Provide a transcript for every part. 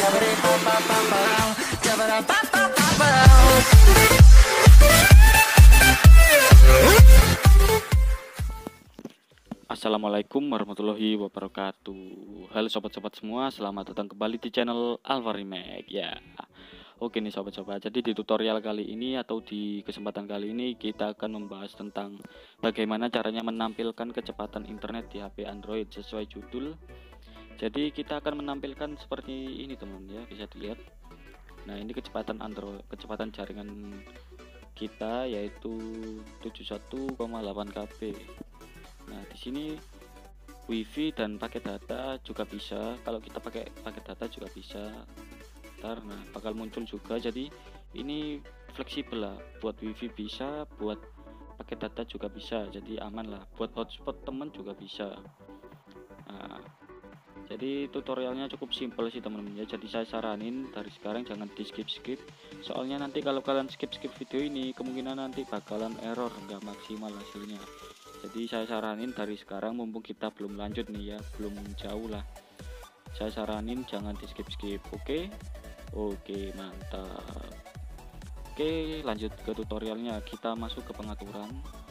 Assalamualaikum warahmatullahi wabarakatuh. Halo sobat-sobat semua, selamat datang kembali di channel Alfa Remake ya. Oke nih sobat-sobat, jadi di tutorial kali ini atau di kesempatan kali ini kita akan membahas tentang bagaimana caranya menampilkan kecepatan internet di HP Android sesuai judul. Jadi kita akan menampilkan seperti ini teman ya, bisa dilihat. Nah ini kecepatan Android, kecepatan jaringan kita yaitu 71,8 kb. Nah di sini WiFi dan pakai data juga bisa. Kalau kita pakai data juga bisa. Nah bakal muncul juga. Jadi ini fleksibel lah. Buat WiFi bisa, buat pakai data juga bisa. Jadi aman lah. Buat hotspot temen juga bisa. Nah, jadi tutorialnya cukup simpel sih teman-teman ya. Jadi saya saranin dari sekarang jangan di skip. Soalnya nanti kalau kalian skip video ini kemungkinan nanti bakalan error, nggak maksimal hasilnya. Jadi saya saranin dari sekarang mumpung kita belum lanjut nih ya, belum jauh lah. Saya saranin jangan di skip. Oke, mantap. Oke, lanjut ke tutorialnya. Kita masuk ke pengaturan.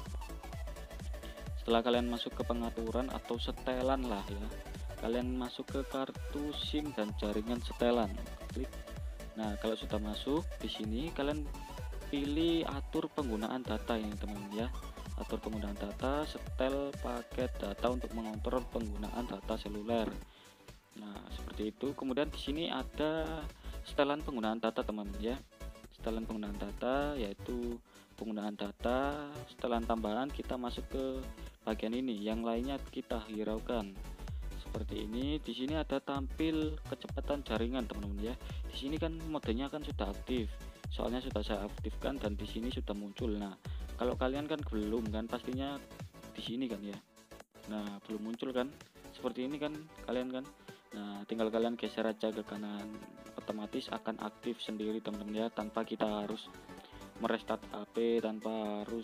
Setelah kalian masuk ke pengaturan atau setelan lah ya, kalian masuk ke kartu SIM dan jaringan setelan. Klik. Nah, kalau sudah masuk di sini kalian pilih atur penggunaan data ini teman-teman ya. Atur penggunaan data, setel paket data untuk mengontrol penggunaan data seluler. Nah, seperti itu. Kemudian di sini ada setelan penggunaan data teman-teman ya. Setelan penggunaan data yaitu penggunaan data, setelan tambahan kita masuk ke bagian ini. Yang lainnya kita hiraukan. Seperti ini. Di sini ada tampil kecepatan jaringan teman-teman ya. Di sini kan modenya kan sudah aktif. Soalnya sudah saya aktifkan dan di sini sudah muncul. Nah, kalau kalian kan belum kan, pastinya di sini kan ya. Nah, belum muncul kan? Seperti ini kan kalian kan. Nah, tinggal kalian geser aja ke kanan, otomatis akan aktif sendiri teman-teman ya, tanpa kita harus merestart HP, tanpa harus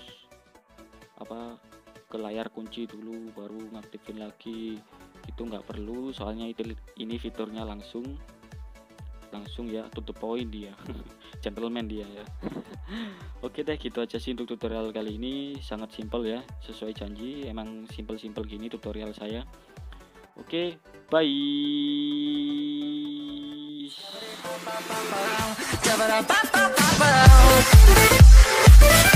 ke layar kunci dulu baru ngaktifin lagi. Itu nggak perlu, soalnya ini fiturnya langsung ya, to the point dia. Gentleman dia ya. Oke deh, gitu aja sih untuk tutorial kali ini. Sangat simpel ya, sesuai janji emang simpel gini tutorial saya. Oke, bye.